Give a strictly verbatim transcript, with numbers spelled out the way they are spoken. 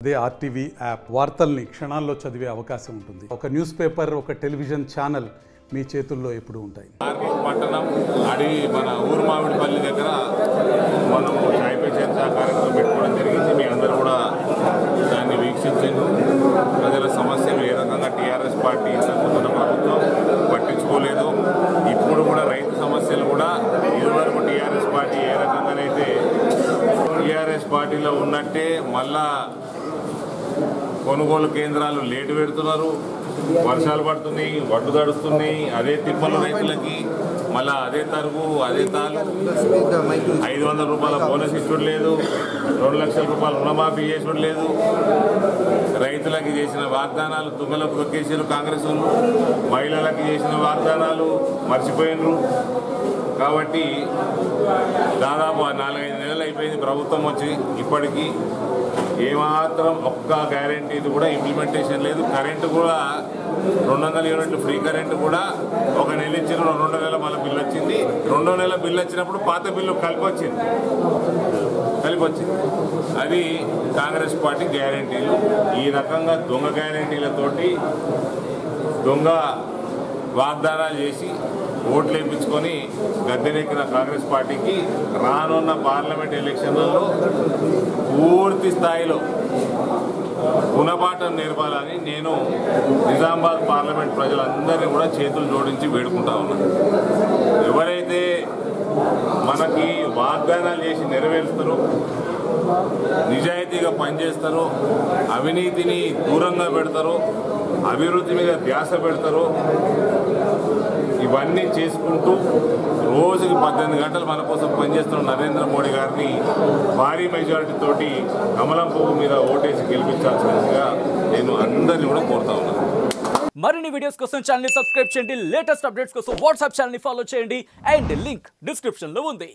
అదే RTV app వార్తల్ని క్షణాల్లో చదివే అవకాశం ఉంటుంది. ఒక న్యూస్ పేపర్, ఒక టెలివిజన్ ఛానల్ మీ చేతుల్లో ఎప్పుడూ ఉంటాయి. పట్టణం అడిగి మన ఊరు మామిడిపల్లి దగ్గర మనము చాయ్ పే చర్చా కార్యక్రమం పెట్టుకోవడం జరిగింది. మీ అందరూ కూడా దాన్ని వీక్షించారు. ప్రజల సమస్యలు ఏ రకంగా టీఆర్ఎస్ పార్టీ మన ప్రభుత్వం పట్టించుకోలేదు. ఇప్పుడు కూడా రైతు సమస్యలు కూడా ఇదివరకు టీఆర్ఎస్ పార్టీ ఏ రకంగానైతే టీఆర్ఎస్ పార్టీలో ఉన్నట్టే మళ్ళా కొనుగోలు కేంద్రాలు లేటు పెడుతున్నారు. వర్షాలు పడుతున్నాయి, వడ్లు తడుస్తున్నాయి, అదే తిప్పలు రైతులకి మళ్ళా అదే తరుగు అదే తాలు. ఐదు వందల రూపాయల బోనస్ ఇచ్చడం లేదు, రెండు లక్షల రూపాయలు రుణమాఫీ చేసడం లేదు. రైతులకి చేసిన వాగ్దానాలు తుమ్మలకు తొక్కేసారు కాంగ్రెస్ వాళ్ళు. మహిళలకి చేసిన వాగ్దానాలు మర్చిపోయినరు. కాబట్టి దాదాపు నాలుగైదు నెలలు అయిపోయింది ప్రభుత్వం వచ్చి, ఇప్పటికీ ఏమాత్రం ఒక్క గ్యారెంటీది కూడా ఇంప్లిమెంటేషన్ లేదు. కరెంటు కూడా రెండు వందల యూనిట్లు ఫ్రీ కరెంటు కూడా ఒక నెల ఇచ్చిన రెండో నెల మళ్ళీ బిల్లు వచ్చింది. రెండో నెల బిల్లు వచ్చినప్పుడు పాత బిల్లు కలిపి వచ్చింది కలిపి వచ్చింది అది కాంగ్రెస్ పార్టీ గ్యారెంటీలు. ఈ రకంగా దొంగ గ్యారెంటీలతోటి దొంగ వాగ్దానాలు చేసి ఓట్లు వేయించుకొని గద్దెనెక్కిన కాంగ్రెస్ పార్టీకి రానున్న పార్లమెంట్ ఎలక్షన్లలో పూర్తి స్థాయిలో గుణపాఠం నేర్పాలని నేను నిజామాబాద్ పార్లమెంట్ ప్రజలందరినీ కూడా చేతులు జోడించి వేడుకుంటా ఉన్నాను. ఎవరైతే మనకి వాగ్దానాలు చేసి నెరవేరుస్తారో, నిజాయితీగా పనిచేస్తారో, అవినీతిని దూరంగా పెడతారో, అభివృద్ధి మీద ధ్యాస పెడతారో, ఇవన్నీ చేసుకుంటూ రోజుకి పద్దెనిమిది గంటలు మన కోసం పనిచేస్తున్న నరేంద్ర మోడీ గారిని భారీ మెజారిటీ తోటి కమలం పువ్వు మీద ఓటేసి గెలిపించాల్సిందిగా నేను అందరినీ కూడా కోరుతా ఉన్నాను. మరిన్ని వీడియోస్ కోసం ఛానల్ ని సబ్స్క్రైబ్ చేయండి. లేటెస్ట్ అప్డేట్స్ కోసం వాట్సాప్ ఛానల్ ని ఫాలో చేయండి. అండ్ లింక్ డిస్క్రిప్షన్ లో ఉంది.